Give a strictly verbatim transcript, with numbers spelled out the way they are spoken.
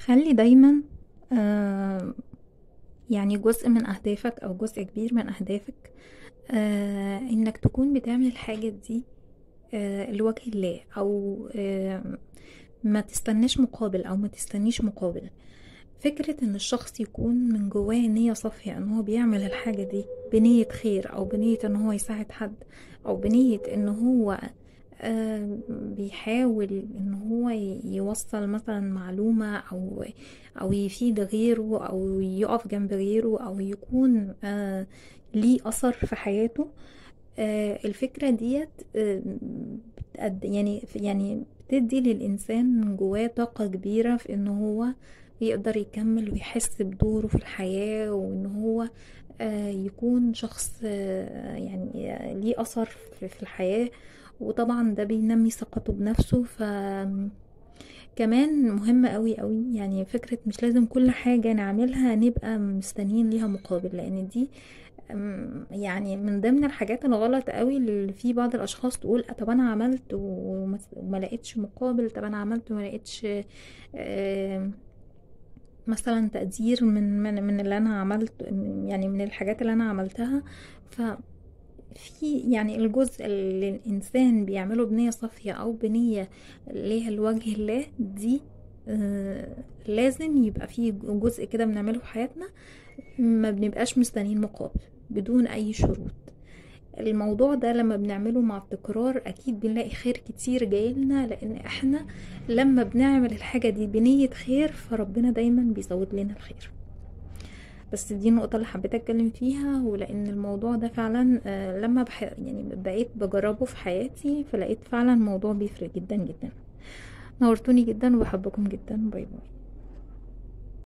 خلي دايما آه يعني جزء من أهدافك أو جزء كبير من أهدافك آه إنك تكون بتعمل الحاجة دي آه لوجه الله، أو آه ما تستناش مقابل أو ما تستنيش مقابل. فكرة إن الشخص يكون من جواه نية صافية إن هو بيعمل الحاجة دي بنية خير، أو بنية إن هو يساعد حد، أو بنية إن هو آه، بيحاول ان هو ي- يوصل مثلا معلومة او او يفيد غيره او يقف جنب غيره او يكون آه، ليه اثر في حياته. آه، الفكرة ديت آه، بتقد يعني يعني بتدي للإنسان من جواه طاقة كبيرة في إن هو يقدر يكمل ويحس بدوره في الحياة، وإن هو آه، يكون شخص آه، يعني آه، ليه أثر في في الحياة. وطبعا ده بينمي ثقته بنفسه. ف كمان مهم قوي قوي، يعني فكرة مش لازم كل حاجة نعملها نبقى مستنيين ليها مقابل، لأن دي أم، يعني من ضمن الحاجات الغلط قوي اللي في بعض الاشخاص تقول طب انا عملت وما وما لقيتش مقابل، طب انا عملت وما لقيتش آم، مثلا تقدير من من من اللي انا عملت، يعني من الحاجات اللي انا عملتها. ففي يعني الجزء اللي الانسان بيعمله بنية صافية او بنية ليها لوجه الله دي، آه، لازم يبقى فيه جزء كده بنعمله في حياتنا ما بنبقاش مستنيين مقابل بدون اي شروط. الموضوع ده لما بنعمله مع التكرار اكيد بنلاقي خير كتير جايلنا، لان احنا لما بنعمل الحاجة دي بنية خير فربنا دايما بيزود لنا الخير. بس دي النقطة اللي حبيت اتكلم فيها، ولان الموضوع ده فعلا آه، لما بح... يعني بقيت بجربه في حياتي فلقيت فعلا الموضوع بيفرق جدا جدا. نورتوني جدا وبحبكم جدا. باي باي.